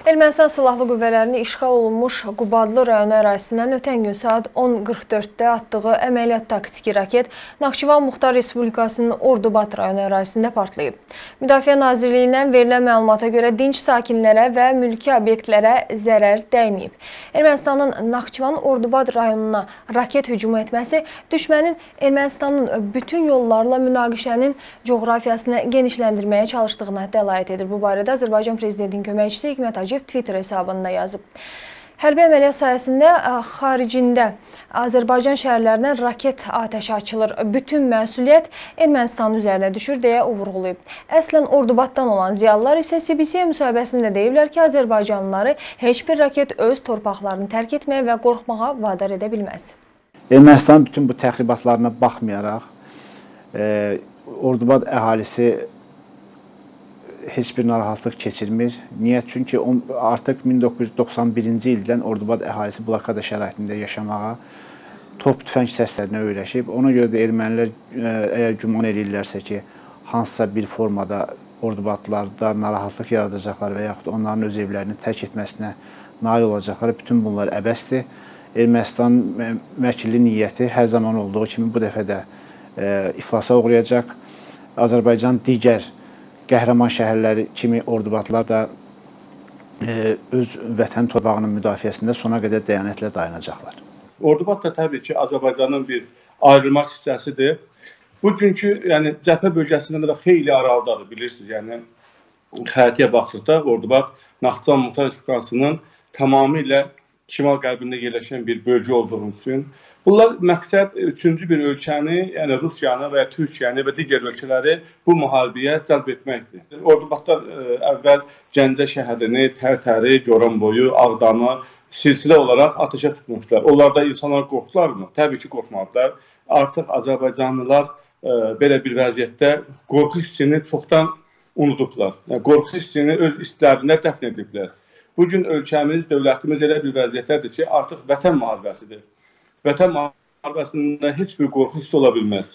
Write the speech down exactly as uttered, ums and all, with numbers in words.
Ermənistan Silahlı Qüvvələrinin işğal olunmuş Qubadlı rayonu ərazisindən ötən gün saat on qırx dörddə atdığı əməliyyat taktiki raket Naxçıvan Muxtar Respublikasının Ordubad rayonu ərazisində partlayıb. Müdafiə Nazirliyindən verilən məlumata görə dinc sakinlərə və mülki obyektlərə zərər dəyməyib. Ermənistanın Naxçıvan Ordubad rayonuna raket hücumu etməsi düşmənin Ermənistanın bütün yollarla münaqişənin coğrafiyasını genişləndirməyə çalışdığına dəlalət edir. Bu barədə Azərbaycan Prezidentinin köməkçisi Hikmət Hacıyev Twitter hesabında yazıb. Hərbi əməliyyat sayəsində xaricində Azərbaycan şəhərlərindən raket atəşi açılır. Bütün məsuliyyət Ermənistanın üzərinə düşür deyə o vurğulayıb. Əslən Ordubaddan olan ziyalılar isə C B C-yə müsahibəsində deyiblər ki, Azərbaycanlıları heç bir raket öz torpaqlarını tərk etməyə və qorxmağa vadar edə bilməz. Ermənistanın bütün bu təxribatlarına baxmayaraq, e, Ordubad əhalisi heç bir narahatlıq keçirmir. Niyə? Çünki artıq min doqquz yüz doxsan birinci ildən Ordubad əhalisi blokada şəraitində yaşamağa, top tüfəng səslərinə öyrəşib. Ona görə də ermənilər əgər güman edirlərsə ki, hansısa bir formada Ordubadlılarda narahatlıq yaradacaqlar və yaxud onların öz evlərini tərk etməsinə nail olacaqlar, bütün bunlar əbəsdir. Ermənistanın vəkilli niyyəti hər zaman olduğu kimi bu dəfə də e, iflasa uğrayacaq. Azərbaycan digər qəhrəman şəhərləri kimi Ordubadlılar da e, öz vətən torpağının müdafiəsində sona qədər dəyanətlə dayanacaqlar. Ordubad da təbii ki, Azərbaycanın bir ayrılmaz hissəsidir. Bugünkü yəni, cəbhə bölgəsindən də xeyli aralıdadır, bilirsiniz. Yəni, xəritəyə baxdıqda Ordubad Naxçıvan Muxtar Respublikasının tamamilə şimal-qərbində yerləşən bir bölgə olduğu üçün bunlar məqsəd üçüncü bir ölkəni, yəni Rusiyanı və ya Türkiyəni və digər ölkələri bu müharibəyə cəlb etməkdir. Ordubaddan əvvəl Gəncə şəhərini, Tərtəri, Goranboyu, Ağdamı silsilə olaraq atəşə tutmuşlar. Onlarda insanlar qorxdularmı? Təbii ki, qorxmadılar. Artıq Azərbaycanlılar e, belə bir vəziyyətdə qorxu hissini çoxdan unudublar. Yəni, qorxu hissini öz istlərində dəfn ediblər. Bugün ölkəmiz, dövlətimiz elə bir vəziyyətdədir ki, artıq vətən müharibəsidir. Vətən müharibəsində heç bir qorxu hissi ola bilməz.